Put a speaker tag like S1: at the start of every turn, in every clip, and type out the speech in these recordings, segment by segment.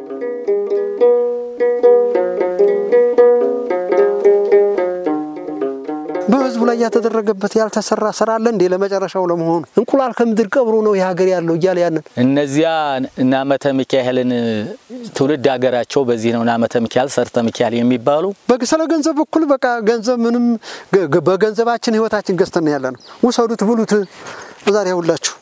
S1: በህዝቡ ላይ ያተደረገበት ያልተሰራ ስራ አለ እንዴ ለመጨረሻው ለመሆኑ እንቁላል ከምድር ቀብሩ ነው የሀገር ያለው ይያለ ያንን
S2: እነዚያ እና ዓመተ ሚካኤልን ትውልድ ሀገራቸው በዚህ ነው ዓመተ ሚካኤል ሰርተ ሚካኤል የሚባሉ
S1: በግሰለ ገንዘብ በኩል በቃ ገንዘብ ምንም በገንዘባችን ህይወታችን ገዝተን ያለነው ወሰዱት ብሉት ዛሬ ሁላችሁ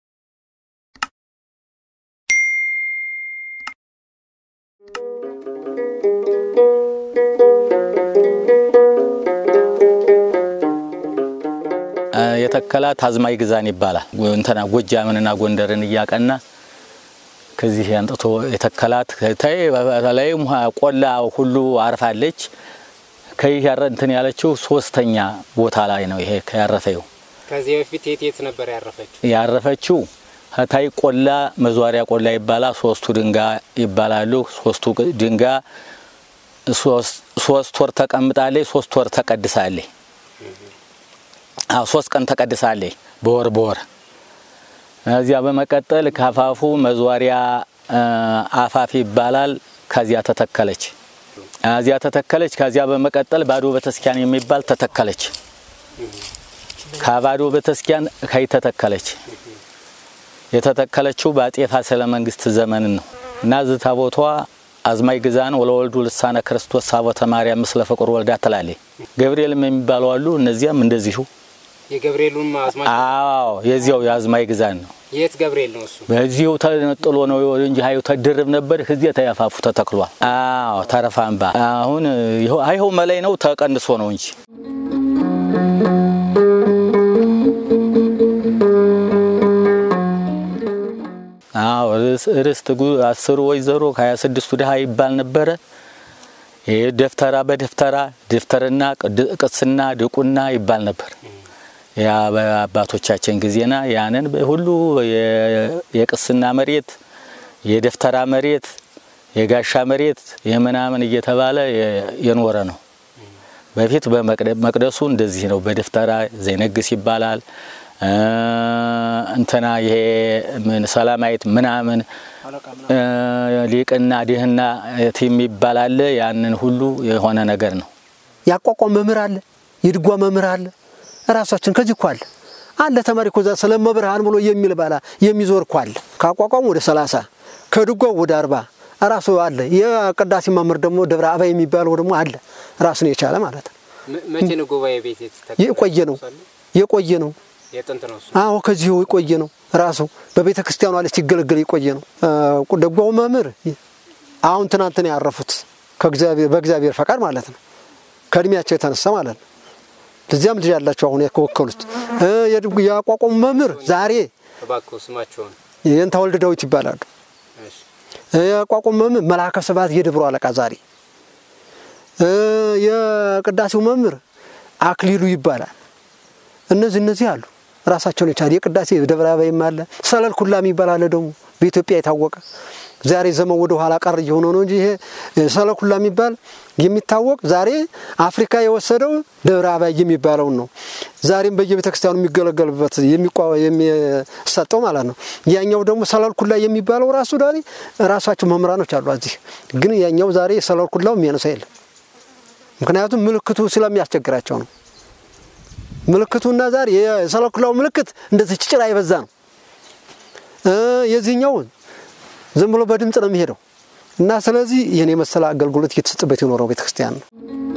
S2: የተከላት አዝማይ ግዛን ይባላል እንተና ጎጃምንና ጎንደርን ያቀና ከዚህ ያንጥቶ የተከላት ታይ ላይ ቆላ ሁሉ አርፋለች ከይያረ እንትን ያለችው ሶስተኛ ቦታ ላይ ነው ይሄ ከያረፈው
S3: ከዚህ በፊት የት ነበር
S2: ያረፈችው ታይ ቆላ መዟሪያ ቆላ ይባላል ሶስቱ ድንጋ ይባላሉ ሶስቱ ድንጋ ሶስት ወር ተቀምጣለች ሶስት ወር ተቀድሳለች ሶስት ቀን ተቀድሳለች በወር እዚያ በመቀጠል ካፋፉ መዟሪያ አፋፍ ይባላል ከዚያ ተተከለች ከዚያ በመቀጠል ባዶ በተስኪያን የሚባል ተተከለች ካባዶ በተስኪያን ከይተተከለች የተተከለችው ባጤ ፋሲለ መንግስት ዘመን ነው እና ዝታቦቷ አዝማይ ግዛን ወለወልዱ ልሳነ ክርስቶስ ሳቦተ ማርያም መስለ ፍቁር ወልዳ ተላለች ገብርኤልም የሚባለው አሉ እነዚያም እንደዚሁ
S3: የገብርኤሉን አዝማይ
S2: አዎ የዚያው ያዝማይ ግዛን ነው
S3: የት ገብርኤል ነው እሱ
S2: በዚሁ ተነጥሎ ነው እንጂ ሃዩ ተድርብ ነበር ከዚያ ተያፋፉ ተተክሏል አዎ ተረፋንባ አሁን አይሆ መላይ ነው ተቀንሶ ነው እንጂ አዎ ርስት 10 ወይዘሮ 26 ድሃ ይባል ነበር የደፍተራ በደፍተራ ደፍተርና ቅስና ድቁና ይባል ነበር ያ በአባቶቻችን ጊዜና ያንን ሁሉ የቅስና መሬት የደፍተራ መሬት የጋሻ መሬት የመናምን እየተባለ የኖረ ነው በፊት በመቅደሱ እንደዚህ ነው በደፍተራ ዘይነግስ ይባላል እንተና ይሄ ምን ሰላማይት ምናምን ሊቅና ዲህና ቲም ይባላል ያንን ሁሉ የሆነ ነገር ነው
S1: ያቋቋም መምር አለ ይድጓ መምር አለ ራሳችን ከዚህ ኳል አለ ተማሪ ኮዛ ስለመብርሃን ብሎ የሚል ባላ የሚዞር ኳል ካቋቋም ወደ 30 ከድጓው ወደ 40 ራሱ አለ የቅዳሴ መምር ደግሞ ደብረ አባይ የሚባለው ደግሞ አለ ራሱን የቻለ ማለት ነው
S3: መቼ ነው ጉባኤ ቤት
S1: የቆየ ነው
S3: የጥንት ነው
S1: አዎ ከዚህ የቆየ ነው ራሱ በቤተ ክርስቲያኑ አለ ሲገለገል የቆየ ነው ደጓው መምር አሁን ትናንት ነው ያረፉት በእግዚአብሔር ፈቃድ ማለት ነው ከድሚያቸው የተነሳ ማለት ነው ለዚያም ልጅ ያላችሁ አሁን ያከወከሉት ያቋቋሙ መምር ዛሬ
S3: ተባኮ ስማቸው
S1: የንታ ወልድ ዳዊት ይባላሉ ያቋቋሙ መምር መላከ ሰባት የደብሩ አለቃ ዛሬ የቅዳሴው መምር አክሊሉ ይባላል እነዚህ አሉ ራሳቸውን የቻለ የቅዳሴ ደብረ አባይም አለ ሰለል ኩላም ይባላል ደግሞ በኢትዮጵያ የታወቀ ዛሬ ዘመን ወደ ኋላ ቀር ይሆነ ነው እንጂ ይሄ ሰለል ኩላም ይባል የሚታወቅ ዛሬ አፍሪካ የወሰደው ደብረ አባይ የሚባለው ነው ዛሬም በየቤተክርስቲያኑ የሚገለገልበት የሚሰጠው ማለት ነው ያኛው ደግሞ ሰለል ኩላ የሚባለው ራሱ ዳሪ ራሳቸው መምራኖች አሉ እዚህ ግን ያኛው ዛሬ ሰለል ኩላው የሚያነሳ የለም ምክንያቱም ምልክቱ ስለሚያስቸግራቸው ነው ምልክቱና ዛሬ የሰለል ኩላው ምልክት እንደዚህ ጭጭራ ይበዛ ነው የዚህኛው ዝም ብሎ በድምጽ ነው የሚሄደው እና ስለዚህ የኔ መሰለ አገልግሎት እየተሰጠበት የኖረው ቤተክርስቲያን ነው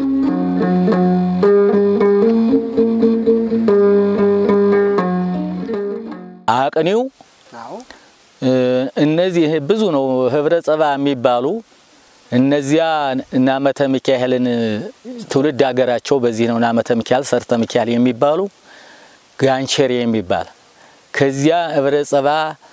S2: አቀኒው እነዚህ ብዙ ነው ህብረ ጸባ የሚባሉ እነዚያ እና ዓመተ ሚካኤልን ትውልድ ሀገራቸው በዚህ ነው ዓመተ ሚካኤል ሰርተ ሚካኤል የሚባሉ ጋንቸሪ የሚባል ከዚያ ህብረ ጸባ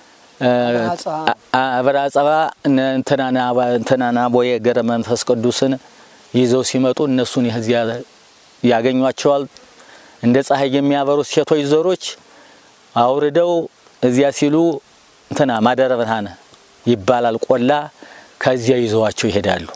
S2: አብራጸባ እንተናና ቦየ ገረ መንፈስ ቅዱስን ይዘው ሲመጡ እነሱን ይዚያ ያገኙአቸዋል እንደ ፀሐይ የሚያበሩ ሴቶች ዘሮች አውርደው እዚያ ሲሉ እንተና ማደረ ብርሃን ይባላል ቆላ ከዚያ ይዘዋቸው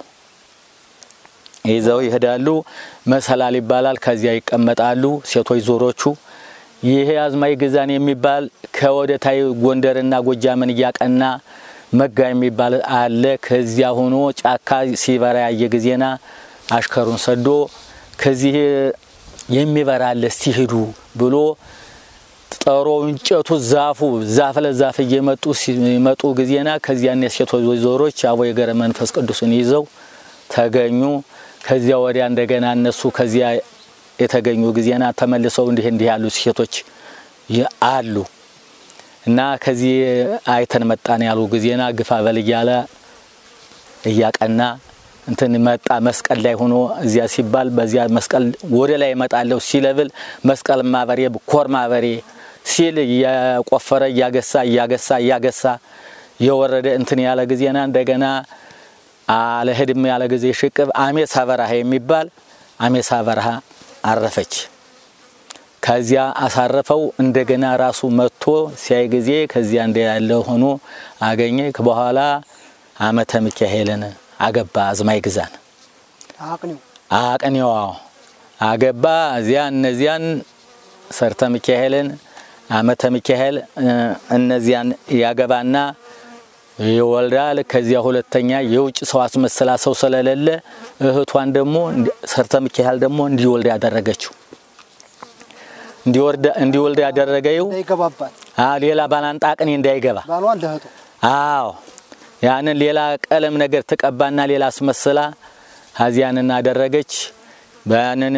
S2: ይሄዳሉ መሰላል ይባላል ከዚያ ይቀመጣሉ ሴቶች ዞሮቹ ይሄ አዝማይ ግዛን የሚባል ከወደታይ ጎንደርና ጎጃምን ያቀና መጋ የሚባል አለ ከዚያ ሆኖ ጫካ ሲበራ ያየጊዜና አሽከሩን ሰዶ ከዚህ የሚበራለ ሲሄዱ ብሎ ጠሮ እንጨቱ ዛፍ ለዛፍ እየመጡ ጊዜና ከዚያኔ ሴቶች ወይዘሮች አቦ የገረ መንፈስ ቅዱስን ይዘው ተገኙ ከዚያ ወዲያ እንደገና እነሱ ከዚያ የተገኙ ጊዜና ተመልሰው እንዲህ ያሉ ሴቶች አሉ እና ከዚህ አይተን መጣን ያሉ ጊዜና ግፋ በልያለ እያቀና እንትን መጣ መስቀል ላይ ሆኖ እዚያ ሲባል በዚያ መስቀል ወደ ላይ መጣለው ሲለብል መስቀል ማበሬ ኮርማ በሬ ሲል ያቆፈረ ያገሳ የወረደ እንትን ያለ ጊዜና እንደገና አለ ህድም ያለ ጊዜ ሽቅብ አሜሳ በረሃ የሚባል አሜሳ በረሃ አረፈች ከዚያ አሳረፈው እንደገና ራሱ መጥቶ ሲያይ ጊዜ ከዚያ እንደ ያለ ሆኖ አገኘ ከበኋላ አመተ ሚካኤልን አገባ አዝማይ ግዛን አቅኒው አገባ እዚያ እነዚያን ሰርተ ሚካኤልን አመተ ሚካኤል እነዚያን ያገባና ይወልዳል ከዚያ ሁለተኛ የውጭ ሰው አስመስላ ሰው ስለሌለ እህቷን ደግሞ ሰርተ ሚካኤል ደግሞ እንዲወልድ ያደረገችው እንዲወልድ ያደረገው
S1: እንዳይገባባት
S2: ሌላ ባላንጣ አቅኒ እንዳይገባ
S1: ባሏን ለህቶ
S2: አዎ ያንን ሌላ ቀለም ነገር ተቀባና ሌላ አስመስላ ሀዚያንና አደረገች ባያንን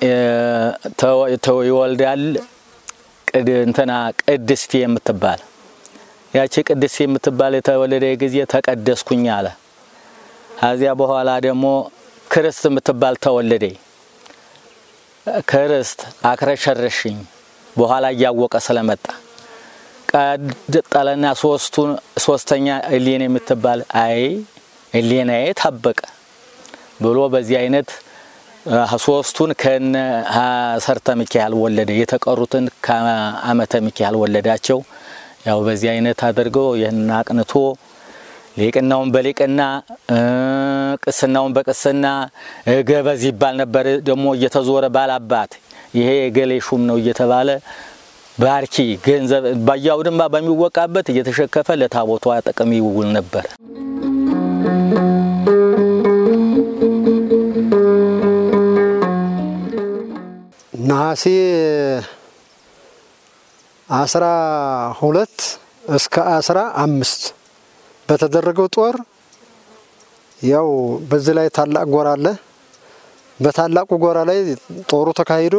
S2: ይወልዳል እንትና ቅድስት የምትባል ያቺ ቅድስት የምትባል የተወለደ ጊዜ ተቀደስኩኝ አለ ሀዚያ በኋላ ደግሞ ክርስት የምትባል ተወለደ ክርስት አክረሸረሽኝ በኋላ ያወቀ ስለመጣ ቀድጠለና ሶስተኛ እሊኔ የምትባል አይ እሊኔ ታበቀ ብሎ በዚህ አይነት ሶስቱን ከነ ሰርተ ሚካኤል ወለደ የተቀሩትን ከአመተ ሚካኤል ወለዳቸው ያው በዚህ አይነት አድርገው ይሄን አቅንቶ ሊቅናውን በሊቅና ቅስናውን በቅስና ገበዝ ይባል ነበር ደሞ እየተዞረ ባላባት ይሄ ገሌሹም ነው እየተባለ ባርኪ ገንዘብ ባያውድማ በሚወቃበት እየተሸከፈ ለታቦቷ ጥቅም ይውል ነበር
S1: ነሐሴ 12 እስከ 15 በተደረገው ጦር ያው በዚህ ላይ ታላቅ ጎራ አለ በታላቁ ጎራ ላይ ጦሩ ተካሂዶ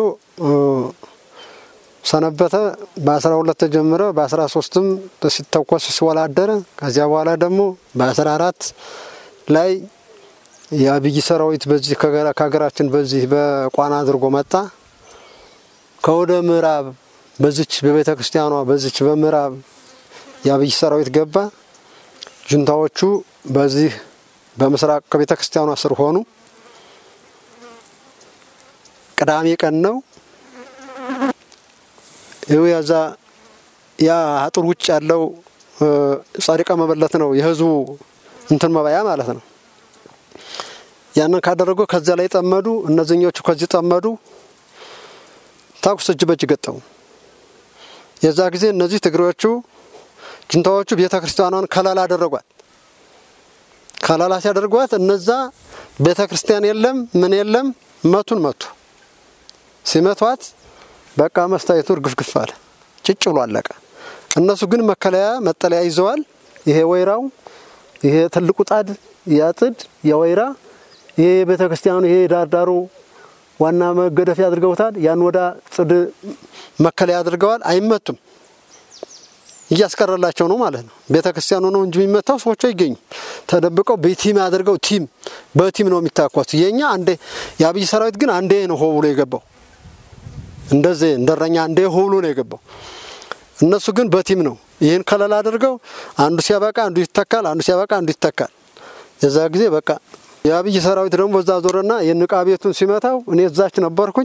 S1: ሰነበተ በ12 ተጀመረ በ13ም ሲተኮስ ሲወላደረ ከዚያ በኋላ ደግሞ በ14 ላይ ያብይ ሰራዊት በዚህ ከሀገራችን በዚህ በቋና አድርጎ መጣ ከወደ ምዕራብ በዚች በቤተ ክርስቲያኗ በዚች በምዕራብ ያብይ ሰራዊት ገባ ጁንታዎቹ በዚህ በመስራቅ ከቤተ ክርስቲያኗ ስር ሆኑ ቅዳሜ ቀን ነው ይያዛ ያ አጥር ውጭ ያለው ጻድቃ መበለት ነው የህዝቡ እንትን መባያ ማለት ነው ያንን ካደረጉ ከዛ ላይ ተመዱ እነዚህኞቹ ከዚህ ተመዱ ታኩስ እጅ በእጅ ገጠሙ የዛ ጊዜ እነዚህ ትግሬዎቹ ጁንታዎቹ ቤተ ክርስቲያኗን ከላላ አደረጓት ከላላ ሲያደርጓት እነዛ ቤተ ክርስቲያን የለም ምን የለም መቱን መቱ ሲመቷት በቃ መስታየቱ ግፍግፍ አለ ጭጭ ብሎ አለቀ እነሱ ግን መጠለያ ይዘዋል ይሄ ወይራው ይሄ ትልቁ ጣድ ያጥድ የወይራ ይሄ ቤተ ክርስቲያኑ ይሄ ዳርዳሩ ዋና መገደፍ ያድርገውታል ያን ወዳ ጽድ መከለያ ያድርገዋል አይመቱም እያስቀረላቸው ነው ማለት ነው ቤተ ክርስቲያኑ ነው እንጂ የሚመታው ሰዎች አይገኙ ተደብቀው በቲም ያድርገው ቲም በቲም ነው የሚታኳት የኛ አንዴ ያብይ ሰራዊት ግን አንዴ ነው ሆብሎ የገባው እንደዚህ እንደረኛ አንዴ ሆብሎ ነው የገባው እነሱ ግን በቲም ነው ይሄን ከለላ አድርገው አንዱ ሲያበቃ አንዱ ይተካል አንዱ ሲያበቃ አንዱ ይተካል የዛ ጊዜ በቃ ያብይ ሰራዊት ደግሞ በዛ ዞረና የንቃ ቤቱን ሲመታው እኔ እዛች ነበርኩኝ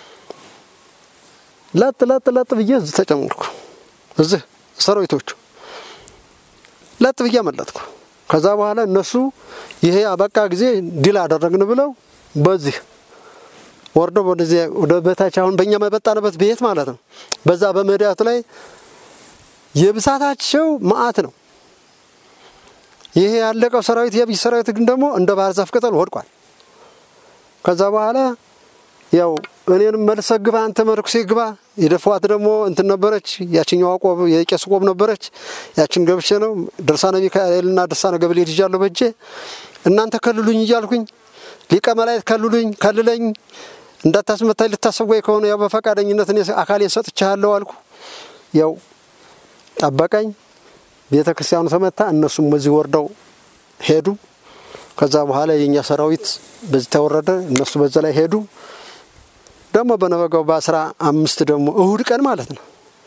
S1: ለጥ ብዬ ተጨምርኩ እዚህ ሰራዊቶቹ ለጥ ብዬ መለጥኩ ከዛ በኋላ እነሱ ይሄ አበቃ ጊዜ ዲል አደረግን ብለው በዚህ ወርዶ ወደ በታች አሁን በእኛ መበጣነበት ቤት ማለት ነው በዛ በመዳቱ ላይ የብሳታቸው ማአት ነው ይሄ ያለቀው ሰራዊት የአብይ ሰራዊት ግን ደግሞ እንደ ባህር ዛፍ ቅጠል ወድቋል። ከዛ በኋላ ያው እኔንም መልሰህ ግባ አንተ መርኩሴ ግባ የደፋዋት ደግሞ እንትን ነበረች ያቺኛው ቆብ የቄስ ቆብ ነበረች ያቺን ገብቼ ነው ድርሳነ ሚካኤልና ድርሳነ ገብርኤል ይጃለሁ በእጄ እናንተ ከልሉኝ ይያልኩኝ ሊቀ መላእክት ከልለኝ እንዳታስመታኝ ልታሰብገኝ ከሆነ ያው በፈቃደኝነት እኔ አካሌን ሰጥቻለሁ አልኩ። ያው ጠበቀኝ ቤተክርስቲያኑ ተመታ እነሱም ወዚህ ወርደው ሄዱ። ከዛ በኋላ የኛ ሰራዊት በዚህ ተወረደ እነሱ በዛ ላይ ሄዱ። ደግሞ በነበጋው በ15 ደግሞ እሁድ ቀን ማለት ነው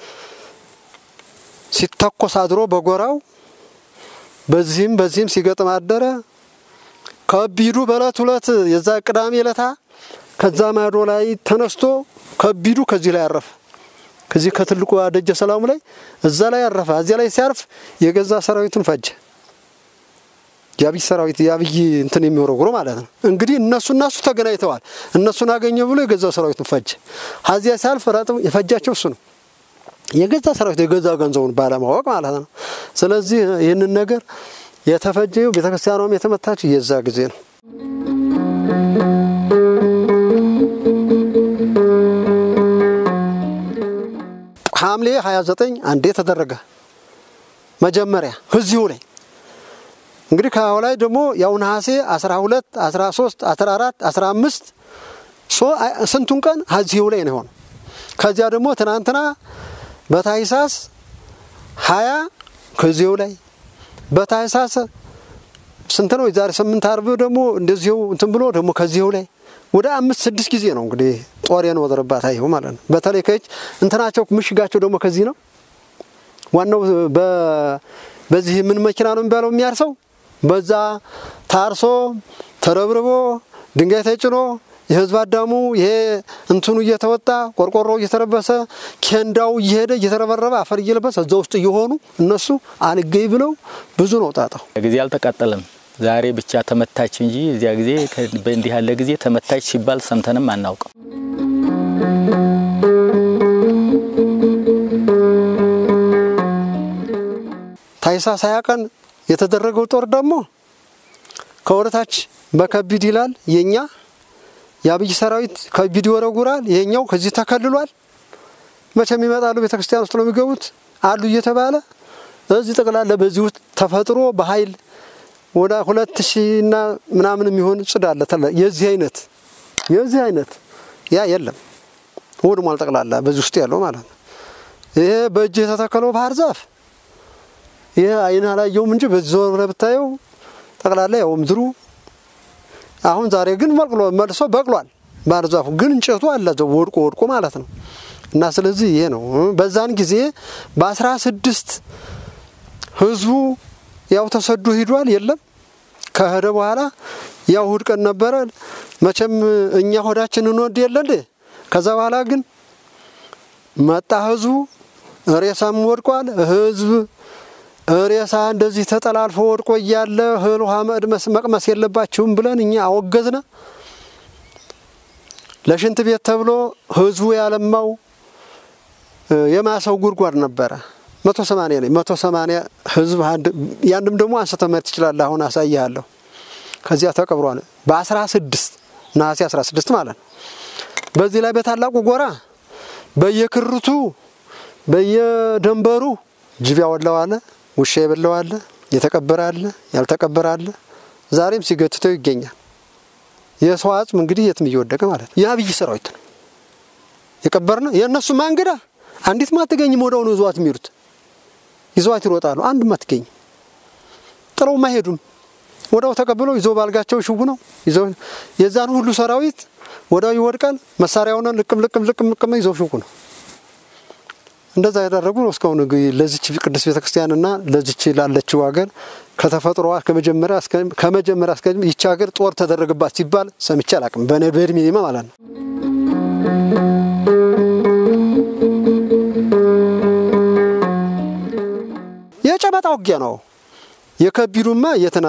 S1: ሲተኮስ አድሮ በጎራው በዚህም ሲገጥም አደረ። ከቢዱ በላት ሁለት የዛ ቅዳሜ ለታ ከዛ ማዶ ላይ ተነስቶ ከቢዱ ከዚህ ላይ አረፈ። ከዚህ ከትልቁ አደጀ ሰላሙ ላይ እዛ ላይ አረፈ። እዚያ ላይ ሲያርፍ የገዛ ሰራዊቱን ፈጀ። የአብይ ሰራዊት የአብይ እንትን የሚወረውሩ ማለት ነው። እንግዲህ እነሱ ተገናኝተዋል። እነሱን አገኘ ብሎ የገዛ ሰራዊቱን ፈጀ። ሀዚያ ሲያልፍ ራጥም የፈጃቸው እሱ ነው። የገዛ ሰራዊት የገዛ ገንዘቡን ባለማወቅ ማለት ነው። ስለዚህ ይህንን ነገር የተፈጀው ቤተክርስቲያኗም የተመታች የዛ ጊዜ ነው። ሐምሌ 29 አንዴ ተደረገ መጀመሪያ እዚሁ ላይ እንግዲህ ካው ላይ ደግሞ ያው ነሐሴ 12 13 14 15 ስንቱን ቀን እዚሁ ላይ ነው ሆነ። ከዚያ ደግሞ ትናንትና በታይሳስ 20 ከዚሁ ላይ በታይሳስ ስንት ነው ዛሬ 8 አርብ ደግሞ እንደዚሁ እንትን ብሎ ደግሞ ከዚሁ ላይ ወደ 5-6 ጊዜ ነው እንግዲህ ጦሪያን ወደረባት አይው ማለት ነው። በተለይ ከእጅ እንትናቸው ምሽጋቸው ደግሞ ከዚህ ነው ዋናው በዚህ ምን መኪና ነው የሚባለው የሚያርሰው በዛ ታርሶ ተረብርቦ ድንጋይ ተጭኖ የህዝብ አዳሙ ይሄ እንትኑ እየተወጣ ቆርቆሮ እየተረበሰ ኬንዳው እየሄደ እየተረበረበ አፈር እየለበሰ እዛው ውስጥ እየሆኑ እነሱ አልገይ ብለው ብዙ ነው ጣጣው።
S2: ጊዜ አልተቃጠለም ዛሬ ብቻ ተመታች እንጂ እዚያ ጊዜ በእንዲህ ያለ ጊዜ ተመታች ሲባል ሰምተንም አናውቅም።
S1: ታይሳስ 20 ቀን የተደረገው ጦር ደግሞ ከወረታች በከቢድ ይላል የኛ የአብይ ሰራዊት ከቢድ ወረጉራል ይሄኛው ከዚህ ተከልሏል። መቼም ይመጣሉ ቤተክርስቲያን ውስጥ ነው የሚገቡት አሉ እየተባለ እዚህ ጠቅላላ በዚህ ውስጥ ተፈጥሮ በኃይል ወደ 2000 እና ምናምን የሚሆን ጽዳለ የዚህ አይነት ያ የለም ወድሟል ጠቅላላ በዚህ ውስጥ ያለው ማለት ነው። ይሄ በእጅ የተተከለው ባህር ዛፍ ይሄ አይና ላይ የውም እንጂ በዞር ብታየው ጠቅላላ ያው ምድሩ አሁን ዛሬ ግን መልሶ በቅሏል። ባህር ዛፉ ግን እንጨቱ አለ ወድቆ ማለት ነው። እና ስለዚህ ይሄ ነው በዛን ጊዜ በ16 ህዝቡ ያው ተሰዶ ሄዷል። የለም ከሄደ በኋላ ያው እሁድ ቀን ነበረ መቼም እኛ ሆዳችን እንወድ የለለ። ከዛ በኋላ ግን መጣ ህዝቡ ሬሳም ወድቋል። ህዝብ ሬሳ እንደዚህ ተጠላልፎ ወድቆ ያለ እህል ውሃ መቅመስ የለባችሁም ብለን እኛ አወገዝነ። ለሽንት ቤት ተብሎ ህዝቡ ያለማው የማሰው ጉድጓድ ነበረ 180 ህዝብ ያንድም ደግሞ አንስተመት ይችላል። አሁን አሳያለሁ። ከዚያ ተቀብሯል በ16 ነሐሴ 16 ማለት ነው። በዚህ ላይ በታላቁ ጎራ በየክርቱ በየደንበሩ ጅብ ያወላው አለ ውሻ ይበላው አለ የተቀበረ አለ ያልተቀበረ አለ ዛሬም ሲገትተው ይገኛል። የሰው አጽም እንግዲህ የትም እየወደቀ ማለት ነው። የአብይ ሰራዊት ነው የቀበርነው የነሱ ማንገዳ አንዲት ማትገኝ ሞዳውን ይዟት የሚሩት ይዟት ይሮጣሉ። አንድ ማትገኝ ጥለው ማይሄዱም ወዳው ተቀበለው ይዞ ባልጋቸው ሽቡ ነው ይዞ የዛን ሁሉ ሰራዊት ወዳው ይወድቃል። መሳሪያውን ልቅም ይዞ ሽቡ ነው። እንደዛ ያደረጉ ነው እስካሁን ለዚች ቅዱስ ቤተክርስቲያንና ለዚች ላለችው ሀገር ከተፈጥሮዋ ከመጀመሪያ እስከ ይቺ ሀገር ጦር ተደረገባት ሲባል ሰምቼ አላቅም በእድሜ ማለት ነው። የጨበጣ ውጊያ ነው። የከቢዱማ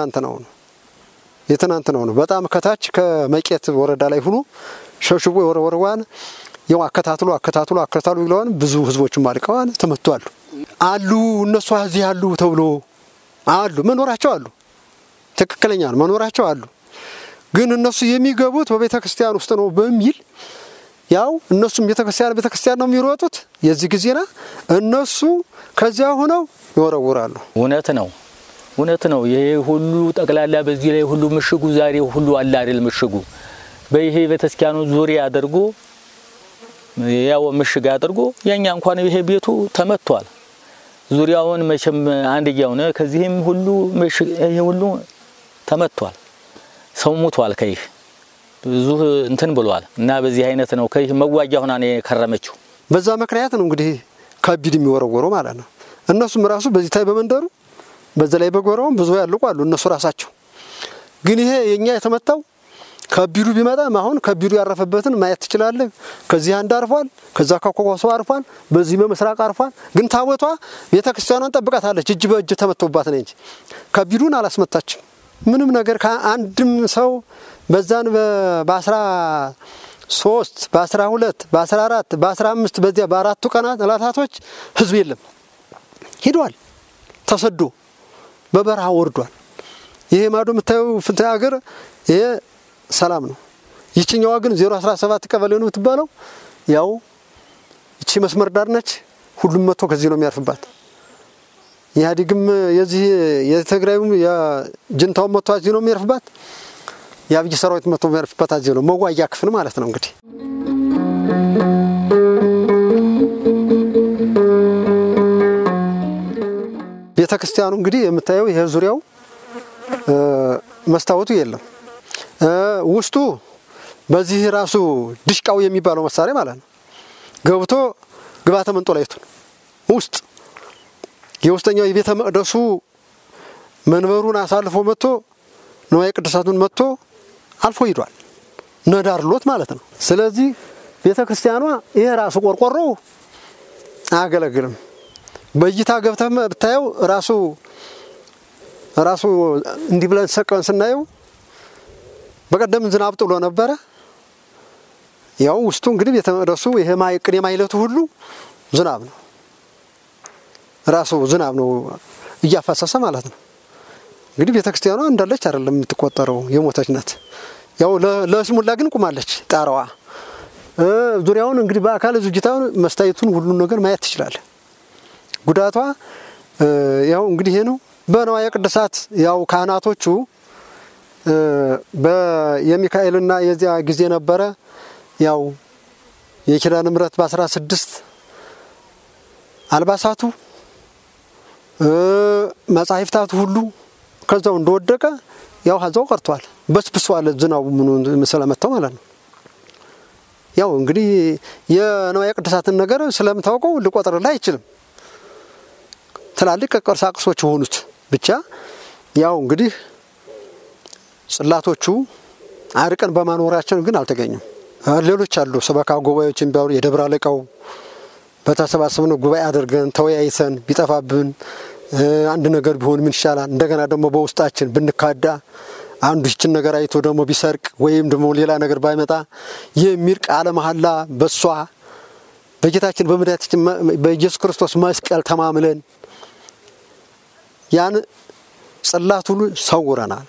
S1: የትናንትናው ነው። በጣም ከታች ከመቄት ወረዳ ላይ ሆኖ ሸሽቦ ወረወረዋን ያው አከታትሎ ይለዋል። ብዙ ህዝቦችም አልቀዋል ተመቷል አሉ። እነሱ እዚህ አሉ ተብሎ አሉ መኖራቸው አሉ ትክክለኛ ነው መኖራቸው አሉ ግን እነሱ የሚገቡት በቤተክርስቲያን ውስጥ ነው በሚል ያው እነሱም ቤተክርስቲያን ነው የሚሮጡት የዚህ ጊዜና እነሱ ከዚያ ሆነው ይወረውራሉ
S2: እውነት ነው ይሄ ሁሉ ጠቅላላ በዚህ ላይ ሁሉ ምሽጉ ዛሬ ሁሉ አለ አይደል ምሽጉ በይሄ ቤተክርስቲያኑ ዙሪያ አድርጎ ያው ምሽግ አድርጎ የኛ እንኳን ይሄ ቤቱ ተመቷል ዙሪያውን መቼም አንድያው ነው ከዚህም ሁሉ ይሄ ሁሉ ተመቷል ሰው ሞቷል ከይህ ብዙ እንትን ብሏል እና በዚህ አይነት ነው ከይህ መዋጃ ሆና ነው ከረመችው
S1: በዛ ምክንያት ነው እንግዲህ ከቢድ የሚወረወረው ማለት ነው እነሱም ራሱ በዚህ ታይ በመንደሩ በዛ ላይ በጎራው ብዙ ያልቋሉ እነሱ ራሳቸው ግን ይሄ የኛ የተመታው ከቢዱ ቢመጣ ማሁን ከቢዱ ያረፈበትን ማየት ይችላል ከዚህ አንድ አርፏል ከዛ ከኮኮሶ አርፏል በዚህ በመስራቅ አርፏል ግን ታቦቷ ቤተክርስቲያኗን ጠብቃታለች እጅ በእጅ ተመቶባት ነው እንጂ ከቢዱን አላስመታችም ምንም ነገር ከአንድም ሰው በዛን በ13 በ12 በ14 በ15 በዚያ በአራቱ ቀናት እላታቶች ህዝብ የለም ሄዷል ተሰዶ በበረሃ ወርዷል ይሄ ማዶ መታዩ ፍንታ ሀገር ይሄ ሰላም ነው ይችኛው ግን 017 ቀበሌ ነው ተባለው ያው እቺ መስመር ዳር ነች ሁሉም መጥቶ ከዚህ ነው የሚያርፍባት ያዲግም የዚህ የትግራይም የጅንታው መጥቶ እዚህ ነው የሚያርፍባት ያብጂ ሰራዊት መጥቶ የሚያርፍባት እዚህ ነው መዋያ ክፍል ማለት ነው እንግዲህ ቤተክርስቲያኑ እንግዲህ የምታየው ይሄ ዙሪያው መስታወቱ የለም ውስጡ በዚህ ራሱ ድሽቃው የሚባለው መሳሪያ ማለት ነው ገብቶ ግባተ መንጦላይቱ ውስጥ የውስጠኛው የቤተ መቅደሱ መንበሩን አሳልፎ መጥቶ ንዋየ ቅድሳቱን መጥቶ አልፎ ሄዷል ነዳርሎት ማለት ነው ስለዚህ ቤተክርስቲያኗ ይሄ ራሱ ቆርቆሮ አገለግልም በእይታ ገብተህ ብታየው ራሱ እንዲህ ብለን ሰቀን ስናየው በቀደም ዝናብ ጥሎ ነበር ያው ውስጡ እንግዲህ ቤተ መቅደሱ ይሄ ማይቅን የማይለቱ ሁሉ ዝናብ ነው ራሱ ዝናብ ነው እያፈሰሰ ማለት ነው እንግዲህ ቤተክርስቲያኗ እንዳለች አይደለም የምትቆጠረው የሞተች ናት ያው ለስሙላ ግን ቁማለች ጣራዋ ዙሪያውን እንግዲህ በአካል ዝግጅታው መስታየቱን ሁሉ ነገር ማየት ይችላል ጉዳቷ ያው እንግዲህ ይሄ ነው በንዋየ ቅድሳት ያው ካህናቶቹ በየሚካኤልና የዚያ ጊዜ ነበረ ያው የኪዳነ ምሕረት በ16 አልባሳቱ መጻሕፍታቱ ሁሉ ከዛው እንደወደቀ ያው ሀዛው ቀርቷል በስብሷል ዝናቡ ምን ስለመታው ማለት ነው ያው እንግዲህ የንዋየ ቅድሳትን ነገር ስለምታውቀው ሊቆጥርልህ አይችልም ትላልቅ ቅርሳቅሶች ሆኑት ብቻ ያው እንግዲህ ጽላቶቹ አርቀን በማኖራቸው ግን አልተገኙም ሌሎች አሉ ሰበካ ጉባኤዎችን ቢያወሩ የደብረ አለቃው በተሰባሰብነው ጉባኤ አድርገን ተወያይተን ቢጠፋብን አንድ ነገር ቢሆን ምን ይሻላል እንደገና ደግሞ በውስጣችን ብንካዳ አንዱ ይችን ነገር አይቶ ደግሞ ቢሰርቅ ወይም ደግሞ ሌላ ነገር ባይመጣ የሚር ቃለ መሐላ በሷ በጌታችን በመድኃኒታችን በኢየሱስ ክርስቶስ መስቀል ተማምለን ያን ጽላት ሁሉ ሰውረናል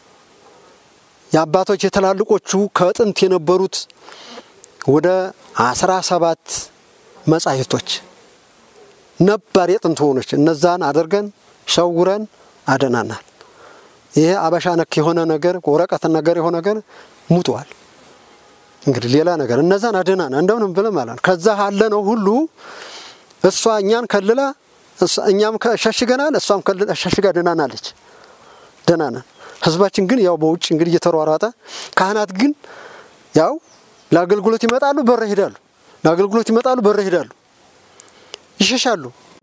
S1: የአባቶች የተላልቆቹ ከጥንት የነበሩት ወደ 17 መጻሕፍቶች ነበር የጥንት ሆኖች እነዛን አድርገን ሸውረን አደናናል ይሄ አበሻ ነክ የሆነ ነገር ወረቀት ነገር የሆነ ነገር ሙቷል እንግዲህ ሌላ ነገር እነዛን አደናና እንደውንም ብለ ማለት ከዛ አለ ነው ሁሉ እሷ እኛን ከልላ እኛም ከሸሽገናል እሷም ከልላ ሸሽጋ ደናናለች ደናና ህዝባችን ግን ያው በውጭ እንግዲህ እየተሯሯጠ ካህናት ግን ያው ለአገልግሎት ይመጣሉ በር ይሄዳሉ ለአገልግሎት ይመጣሉ በር ይሄዳሉ ይሸሻሉ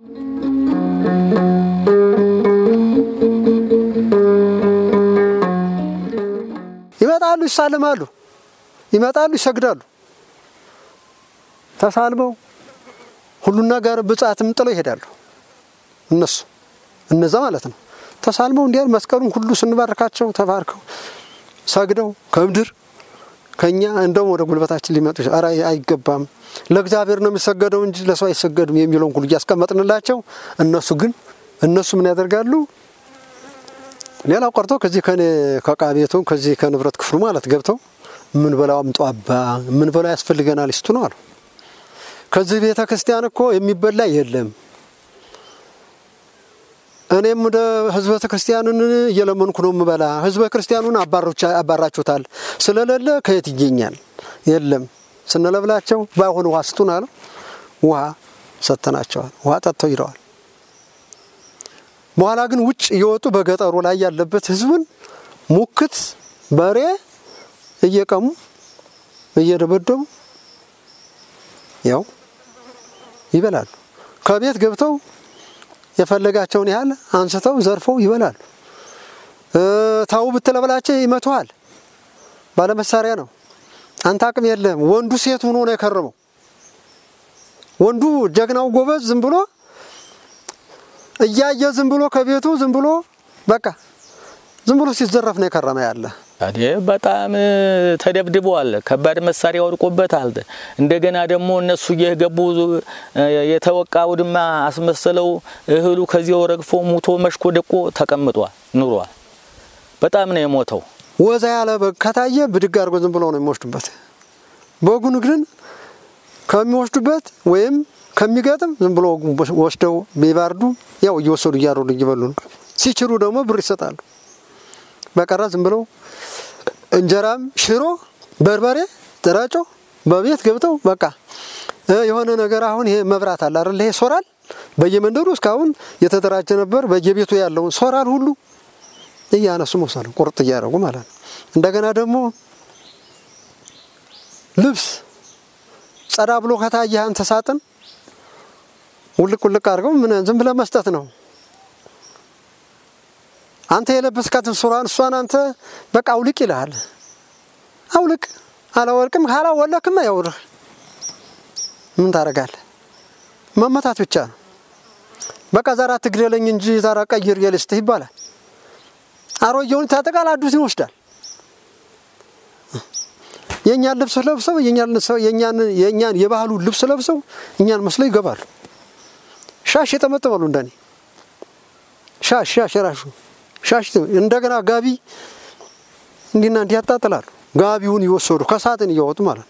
S1: ይመጣሉ ይሳለማሉ ይመጣሉ ይሰግዳሉ ተሳልመው ሁሉና ጋር ብጻትም ጥለው ይሄዳሉ እነዛ ማለት ነው ተሳልመው እንዲያል መስቀሉን ሁሉ ስንባርካቸው ተባርከው ሰግደው ከምድር ከኛ እንደው ወደ ጉልበታችን ሊመጡ አይገባም ለእግዚአብሔር ነው የሚሰገደው እንጂ ለሰው አይሰገድም የሚለውን ሁሉ ያስቀመጥንላቸው እነሱ ምን ያደርጋሉ ሌላው ቀርቶ ከዚህ ከቃቤቱ ከዚህ ከንብረት ክፍሉ ማለት ገብተው ምን በላው አምጡ አባ ምን በላው ያስፈልገናል እስቱ ነው አሉ። ከዚህ ቤተ ክርስቲያን እኮ የሚበላ የለም። እኔም ወደ ህዝበ ክርስቲያኑን እየለመንኩ ነው የምበላ። ህዝበ ክርስቲያኑን አባራችሁታል ስለሌለ ከየት ይገኛል? የለም ስንለብላቸው ባይሆን ውሃ ስጡን አሉ። ውሃ ሰተናቸዋል። ውሃ ጠጥተው ይረዋል። በኋላ ግን ውጭ እየወጡ በገጠሩ ላይ ያለበት ህዝብን ሙክት በሬ እየቀሙ እየደበደቡ ያው ይበላሉ። ከቤት ገብተው የፈለጋቸውን ያህል አንስተው ዘርፈው ይበላሉ። ታው ብትለበላቸው ይመቷል። ባለ መሳሪያ ነው። አንተ አቅም የለም። ወንዱ ሴት ሆኖ ነው የከረመው። ወንዱ ጀግናው ጎበዝ ዝም ብሎ እያየ ዝም ብሎ ከቤቱ ዝም ብሎ በቃ ዝም ብሎ ሲዘረፍ ነው የከረመ ያለ።
S2: አዴ በጣም ተደብድበዋል። ከባድ መሳሪያ ወድቆበታል። እንደገና ደግሞ እነሱ እየገቡ የተወቃው ድማ አስመሰለው እህሉ ከዚያው ረግፎ ሙቶ መሽኮ ደቆ ተቀምጧል ኑሯል። በጣም ነው የሞተው።
S1: ወዛ ያለ በከታየ ብድግ አድርጎ ዝም ብሎ ነው የሚወስዱበት። በጉን ግን ከሚወስዱበት ወይም ከሚገጥም ዝም ብሎ ወስደው ቢባርዱ ያው እየወሰዱ እያሮዱ ይበሉ ነው። ሲችሩ ደግሞ ብር ይሰጣሉ። በቀራ ዝም ብሎ እንጀራም ሽሮ በርበሬ ጥራጮ በቤት ገብተው በቃ የሆነ ነገር አሁን ይሄ መብራት አለ አይደል? ይሄ ሶራል በየመንደሩ እስካሁን የተደራጀ ነበር። በየቤቱ ያለው ሶራል ሁሉ እያነሱ መሰለ ቁርጥ እያደረጉ ማለት ነው። እንደገና ደግሞ ልብስ ጸዳ ብሎ ከታየ አንተ ሳጥን ውልቅ አድርገው ምን ዝም ብለ መስጠት ነው። አንተ የለበስካትን ሱራን እሷን አንተ በቃ አውልቅ ይላል። አውልቅ አላወልቅም ካላወለክም ያውርህ ምን ታረጋለህ? መመታት ብቻ ነው። በቃ ዛራ ትግደለኝ እንጂ ዛራ ቀይር የልስት ይባላል። አሮየውን ታጠቃላ አዱስ ይወስዳል። የኛን ልብስ ለብሰው የኛን የባህሉ ልብስ ለብሰው እኛን መስለው ይገባሉ። ሻሽ የተመጠበሉ እንደኔ ሻሽ ራሹ ሻሽ እንደገና ጋቢ እንዲና እንዲያጣጥላሉ። ጋቢውን ይወሰዱ ከሳጥን ይወጡ ማለት ነው።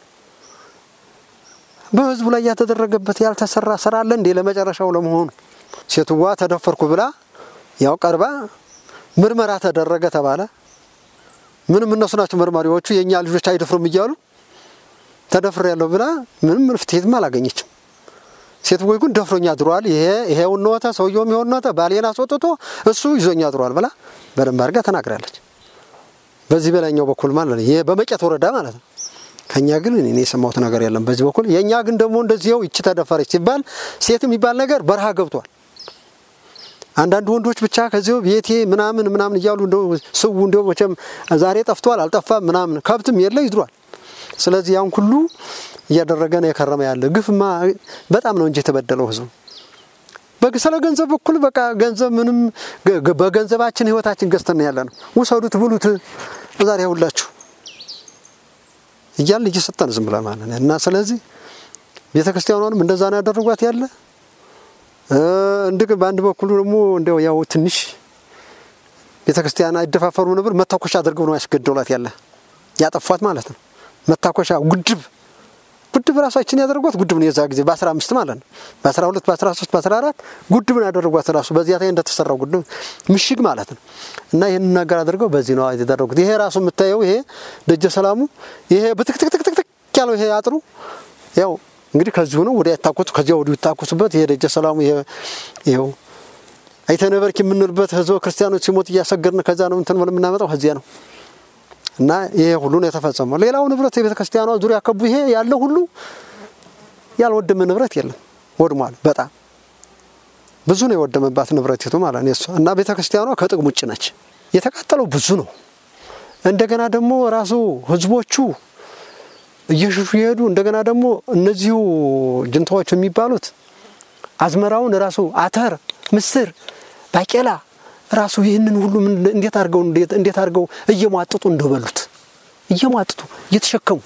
S1: በህዝቡ ላይ ያተደረገበት ያልተሰራ ስራ አለ እንዴ? ለመጨረሻው ለመሆኑ ሴትዋ ተደፈርኩ ብላ ያው ቀርባ ምርመራ ተደረገ ተባለ። ምንም እነሱ ናቸው መርማሪዎቹ የኛ ልጆች አይደፍሩም እያሉ ተደፍረ ያለው ብላ ምንም ፍትህም አላገኘችም። ሴትዋ ግን ደፍሮኛ ድሯል። ይሄው ነው ሰውየው የሚሆን ነው ባሌና አስወጥቶ እሱ ይዞኛ ድሯል ብላ በደንብ አድርጋ ተናግራለች። በዚህ በላኛው በኩል ማለት ነው ይሄ በመቄት ወረዳ ማለት ነው። ከኛ ግን እኔ የሰማሁት ነገር የለም በዚህ በኩል። የኛ ግን ደግሞ እንደዚህው እቺ ተደፈረች ሲባል ሴትም ይባል ነገር በረሃ ገብቷል። አንዳንድ ወንዶች ብቻ ከዚው ቤቴ ምናምን እያሉ እንደው ሰው እንደው መቼም ዛሬ ጠፍቷል አልጠፋም ምናምን ከብትም የለ ይድሯል። ስለዚህ ያን ሁሉ እያደረገ ነው የከረመ ያለ ግፍማ በጣም ነው እንጂ ተበደለው ህዝቡ። በግሰለ ገንዘብ በኩል በቃ ገንዘብ ምንም በገንዘባችን ህይወታችን ገዝተን ያለ ነው። ወሰዱት ብሉት ዛሬ ሁላችሁ እያልን እየሰጠን ዝም ብላ ማለት ነው። እና ስለዚህ ቤተክርስቲያኗንም እንደዛ ነው ያደረጓት ያለ እንድቅ በአንድ በኩል ደግሞ እንደው ያው ትንሽ ቤተክርስቲያን አይደፋፈሩ ነበር። መታኮሻ አድርገው ነው ያስገደሏት ያለ ያጠፋት ማለት ነው። መታኮሻ ጉድብ ራሳችን ያደረጓት ጉድብ ነው የዛ ጊዜ በ15 ማለት ነው። በ12 በ13 በ14 ጉድብ ነው ያደረጓት ራሱ በዚያ ላይ እንደተሰራው ጉድብ ምሽግ ማለት ነው። እና ይሄን ነገር አድርገው በዚህ ነው ያደረጉት። ይሄ ራሱ የምታየው ይሄ ደጀ ሰላሙ ይሄ በትክትክትክ ያለው ይሄ አጥሩ ያው እንግዲህ ከዚሁ ነው ወደ ያታቆቱ ከዚያው ወደ ያታቆቱበት ይሄ ደጀ ሰላሙ ይሄው አይተነበርክ የምንልበት ህዝብ ክርስቲያኖች ሲሞት እያሰገርን ከዛ ነው እንትን ማለት የምናመጣው ከዚያ ነው። እና ይሄ ሁሉ ነው የተፈጸመው። ሌላው ንብረት የቤተክርስቲያኗ ዙሪያ ከቡ ይሄ ያለው ሁሉ ያልወደመ ንብረት የለም ወድሟል። በጣም ብዙ ነው የወደመባት ንብረቲቱ ማለት ነው እሱ። እና ቤተክርስቲያኗ ከጥቅም ውጭ ነች። የተቃጠለው ብዙ ነው። እንደገና ደግሞ ራሱ ህዝቦቹ እየሸሹ ይሄዱ። እንደገና ደግሞ እነዚሁ ጅንታዎች የሚባሉት አዝመራውን ራሱ አተር ምስር ባቄላ ራሱ ይሄንን ሁሉ እንዴት አርገው እየሟጥጡ እንደበሉት እየሟጥጡ እየተሸከሙ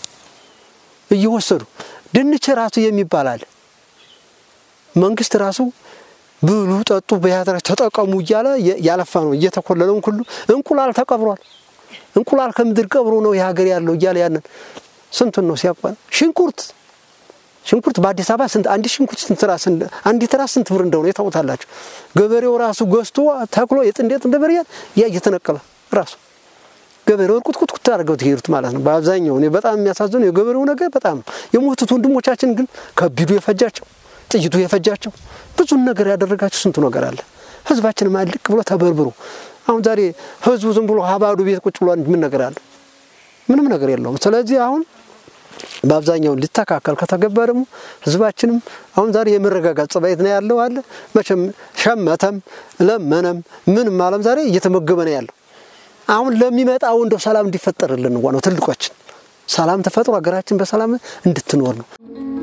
S1: እየወሰዱ ድንች ራሱ የሚባላል መንግስት ራሱ ብሉ ጠጡ በያድራችሁ ተጠቀሙ እያለ ያለፋ ነው እየተኮለለው ሁሉ እንቁላል ተቀብሯል እንቁላል ከምድር ቀብሮ ነው የሀገር ያለው እያለ ያንን ስንቱን ነው ሲያቋል ሽንኩርት በአዲስ አበባ ስንት አንድ ሽንኩርት ስንት ራስ አንድ ትራስ ስንት ብር እንደሆነ የታውታላችሁ ገበሬው ራሱ ገዝቶ ተክሎ የጥንዴት እንደበሪያ እየተነቀለ ራሱ ገበሬው ቁጥቁጥ ታርገው ትሄዱት ማለት ነው በአብዛኛው እኔ በጣም የሚያሳዝነው የገበሬው ነገር በጣም የሞቱት ወንድሞቻችን ግን ከቢዱ የፈጃቸው ጥይቱ የፈጃቸው ብዙ ነገር ያደረጋቸው ስንቱ ነገር አለ ህዝባችን ማልክ ብሎ ተበርብሩ አሁን ዛሬ ህዝቡ ዝም ብሎ ሀባዱ ቤት ቁጭ ብሎ ምን ነገር አለ ምንም ነገር የለውም ስለዚህ አሁን በአብዛኛው ሊተካከል ከተገበረም ህዝባችንም አሁን ዛሬ የመረጋጋት ጸባይት ነው ያለው አለ መቼም ሸመተም ለመነም ምን ማለም ዛሬ እየተመገበ ነው ያለው አሁን ለሚመጣው እንደው ሰላም እንዲፈጠርልን ነው ትልቆችን ሰላም ተፈጥሮ ሀገራችን በሰላም እንድትኖር ነው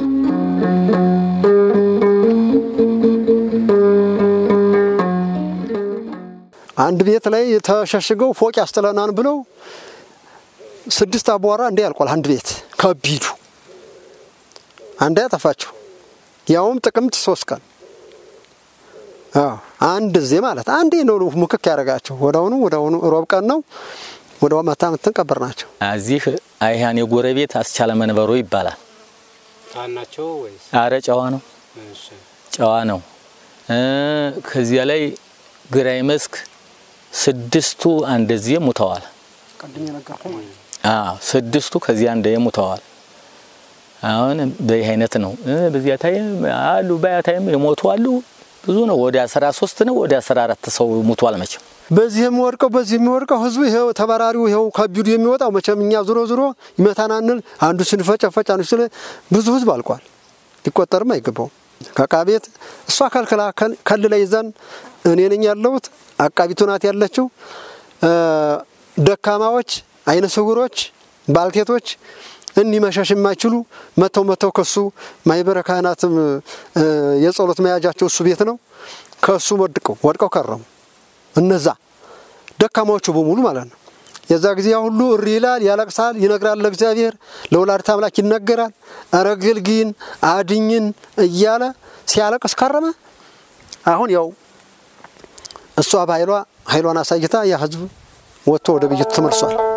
S1: አንድ ቤት ላይ ተሸሽገው ፎቅ ያስተላናን ብለው 6 አቧራ እንደ ያልቋል አንድ ቤት ከቢዱ አንድ ያጠፋቸው ያውም ጥቅምት 3 ቀን አንድ ዜ ማለት አንዴ ነው ሙክክ ያረጋቸው ወዳውኑ ሮብ ቀን ነው ወዳው ማታምተን ቀበርናቸው
S2: እዚህ አይሃን የጎረቤት አስቻለ መንበሩ ይባላል
S3: ታናቸው ወይስ
S2: አረ ጨዋ ነው እሺ ጨዋ ነው ከዚያ ላይ ግራይ መስክ 6ቱ አንደዚህ ሙተዋል
S1: ቀድም የነገርኩ
S2: 6ቱ ከዚያ አንደ የሙተዋል አሁን በይሄነት ነው በዚያ ታይም አሉ ባያታይም የሞቱ አሉ ብዙ ነው ወደ 13 ነው ወደ 14 ሰው ሙቷል መቼም
S1: በዚህም ወርቀው ህዝቡ ይሄው ተባራሪው ይሄው ከቢዱ የሚወጣው መቼም እኛ ዙሮ ይመታናንል አንዱ ስንፈጨፈጭ አንዱ ስለ ብዙ ህዝብ አልቋል ሊቆጠርም አይገባው ከቃቤት እሷ ከልከላ ከልለ ይዘን እኔ ነኝ ያለሁት አቃቢቱ ናት ያለችው ደካማዎች አይነ ስውሮች ባልቴቶች እንዲመሸሽ የማይችሉ መተው ከሱ ማይበረ ካህናትም የጸሎት መያጃቸው እሱ ቤት ነው ከሱ ወድቀው ከረሙ እነዛ ደካማዎቹ በሙሉ ማለት ነው የዛ ጊዜ ሁሉ ሪላል ያለቅሳል ይነግራል ለእግዚአብሔር ለወላዲተ አምላክ ይነገራል አረግልግን አድኝን እያለ ሲያለቅስ ከረመ አሁን ያው እሷ ባይሏ ኃይሏን አሳይታ ያ ህዝብ ወጥቶ ወደ ቤቱ ተመልሷል